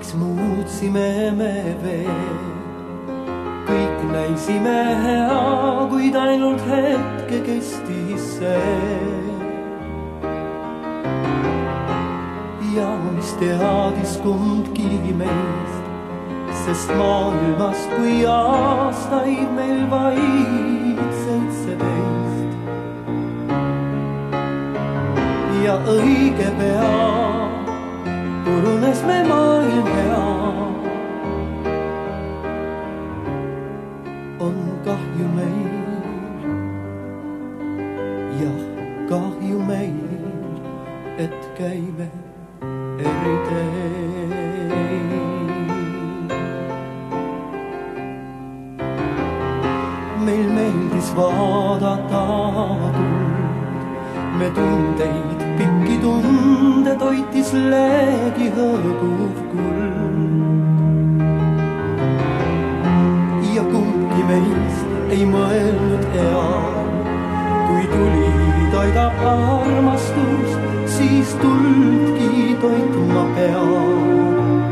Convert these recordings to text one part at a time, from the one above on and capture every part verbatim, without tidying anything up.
siis muutsime me veel. Kõik näisime hea, kuid ainult hetke kestis see. Ja mis teadis kumbki meist, sest maailmast kui aastaid meil vaid seitseteist. Ja õige pea purunes me maailm hea. On kahju meil, jah, kahju meil, et käime eri teid. Meil meeldis vaadata tuld, me tundeid, pikki tunde toitis leegi hõõguv kuld. Ja kumbki meist ei mõelnud eal, kui tuli toidab armastust, siis tuldki toitma peab.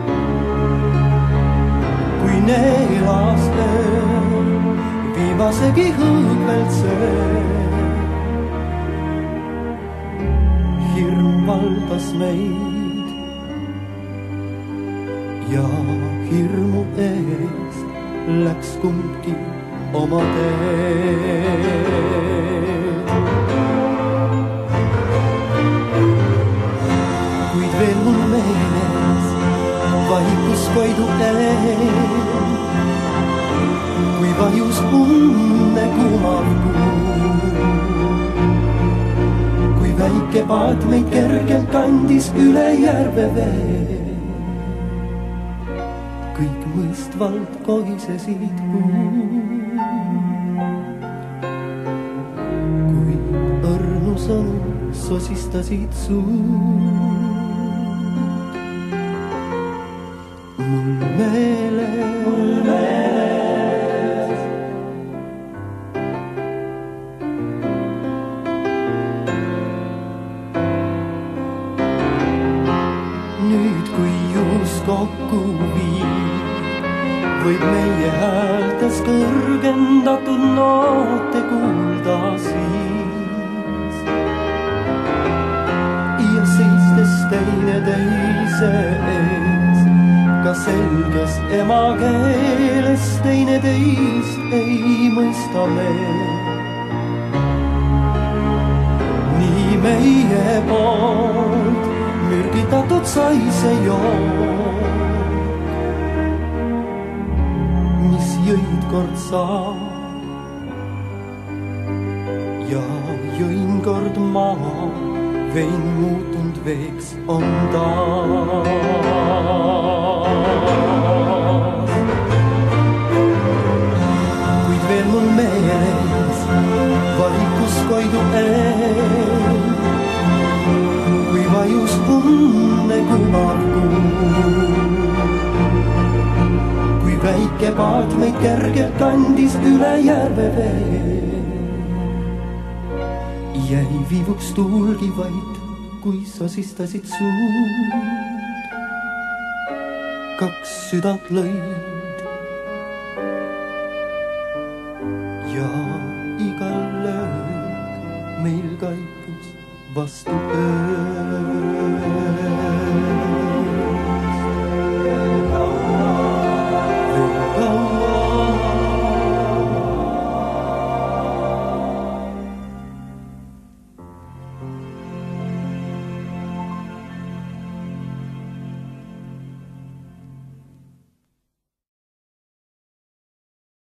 Kui neelas ööl viimasegi hõõg veel söö, hirm valdas meid ja hirmu eest läks kumbki oma teed. Kuid veel mul meeles vaikus Koidu eel, kui vajus unne kumav kuu. Kui väike paat meid kergelt kandis üle järve vee, kõik mõistvalt kohisesid puud. Kuid õrnu sõnu sosistasid suud. Mul meeles, mul meeles. Nüüd kui juust kokku viib, võib meie häältes kõrgendatud noote kuulda siis. Ja seistes teineteise ees, ka selges emakeeles teineteist ei mõista me. Nii meie poolt mürgitatud sai see jook, mis jõid kord sa ja jõin kord maa, vein muutunud veeks on taas. Kuid veel mul meeles vaikus Koidu eel, kui vajus unne kumav kuu. Kui väike paat meid kergelt kandis üle järve vee, jäi viivuks tuulgi vaid, kui sosistasid suud. Kaks südant lõid ja igal löök meil kaikus vastu öö.